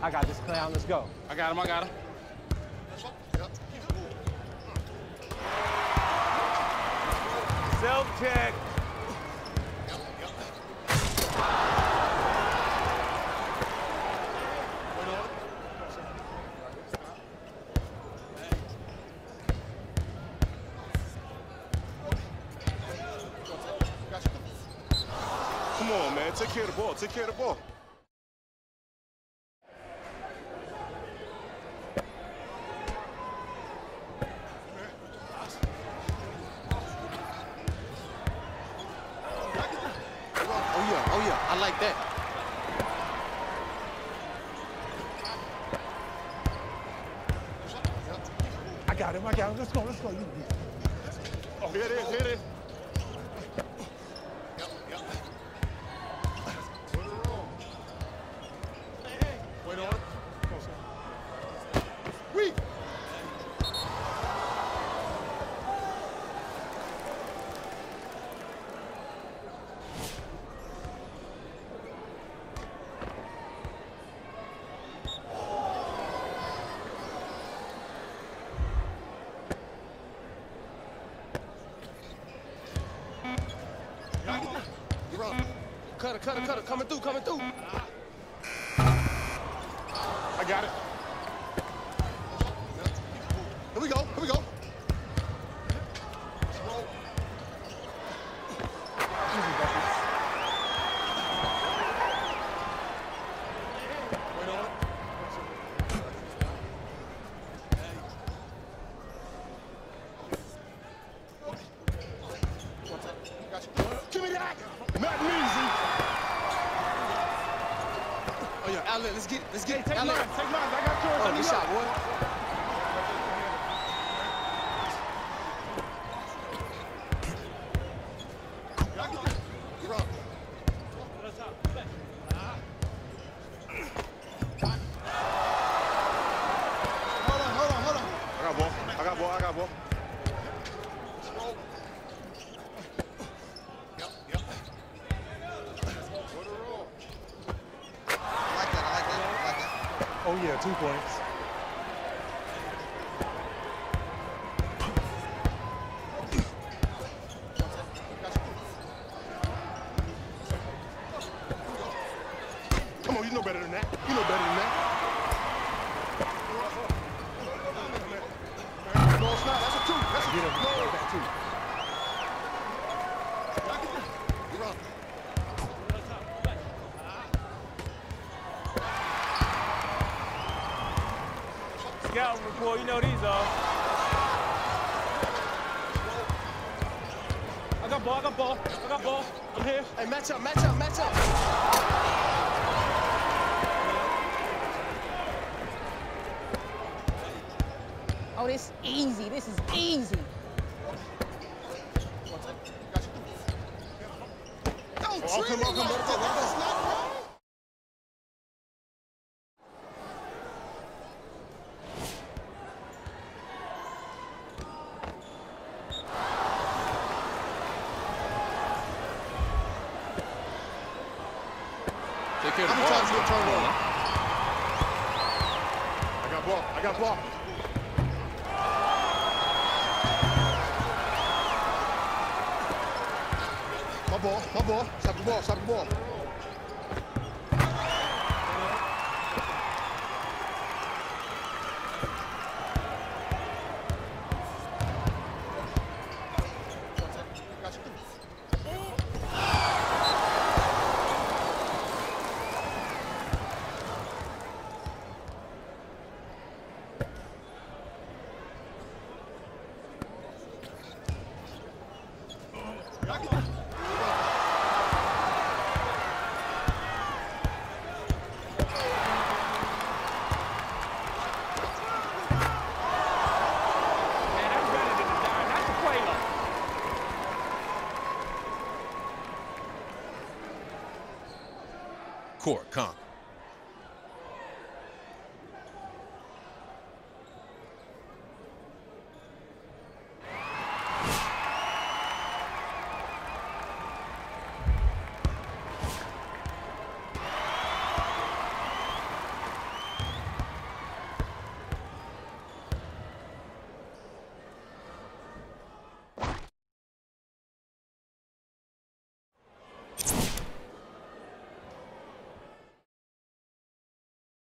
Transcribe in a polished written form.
I got this, clown. Let's go. I got him. I got him. Self-check. Come on, man. Take care of the ball. Take care of the ball. Oh, yeah. I like that. I got him. Let's go. Oh, here it is. Wait on it. Wait. Cutter. Coming through. I got it. Here we go. Give me that. Not easy. Oh, yeah. Outlet, let's get it. Take Outlet. mine. I got yours. Oh, good shot, boy. You're up. Hold on. I got ball. Yep. I like that. Oh, yeah, 2 points. Come on, you know better than that. No, it's not. That's a 2. Get him. No. That 2. You're up. Scouting report, you know these are. I got ball. I'm here. Hey, match up. Oh, this is easy. Don't Oh, treat come on. it like that. That's not wrong. Take care of the How many ball. times you turn on? I got ball. My ball. Stop the ball. Court, Conk.